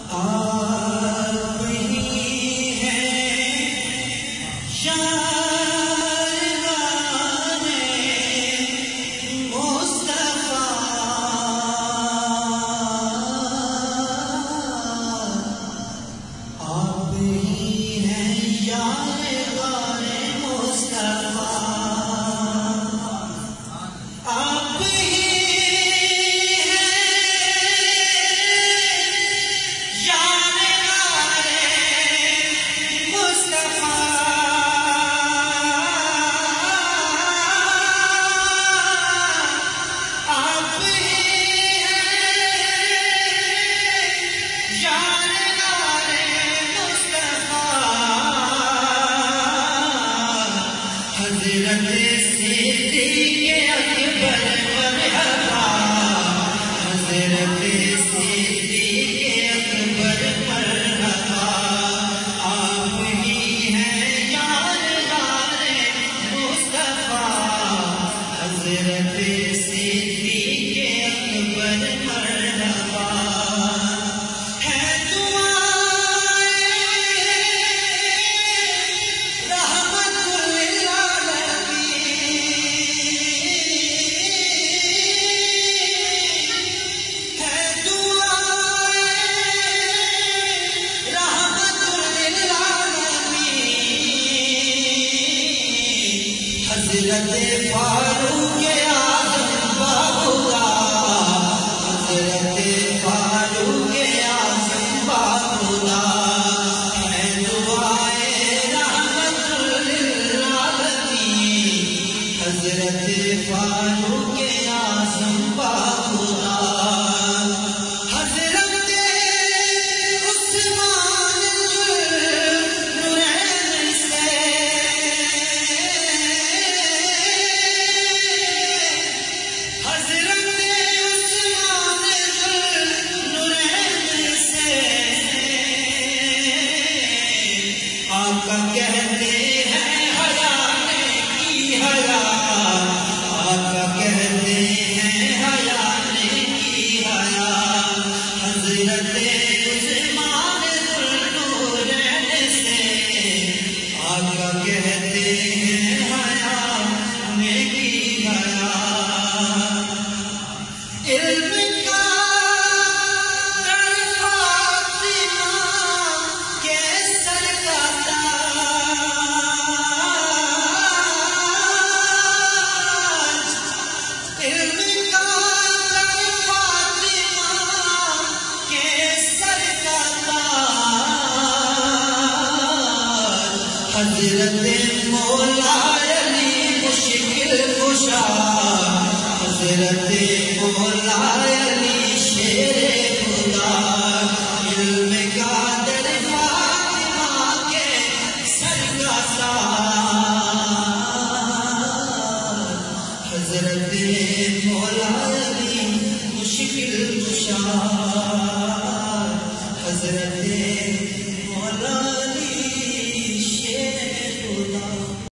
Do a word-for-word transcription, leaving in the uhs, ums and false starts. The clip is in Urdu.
آپ ہی ہیں شاعران مصطفیٰ، آپ ہی ہیں یارغار مصطفیٰ، آپ ہی حضرت صدیق اکبر مرحبا، حضرت صدیق اکبر مرحبا، آپ ہی ہیں یارغار مصطفیٰ، حضرت صدیق اکبر مرحبا، ہے حضرت فاروق اعظم باخدا، حضرت فاروق اعظم باخدا، ہے دعائے رحمت للعالمین، حضرت فاروق اعظم باخدا، آقا کہتے ہیں حیانے کی حیا، آقا کہتے ہیں حیانے کی حیا، حضرت عثمان ذوالنورین سے آقا کہتے ہیں حیانے کی حیا، علم حضرت مولا علی مشکل کشا، حضرت مولا علی شیر خدا، علم کا در فاطمہ کے سر کا تاج، حضرت مولا علی مشکل کشا، حضرت مولا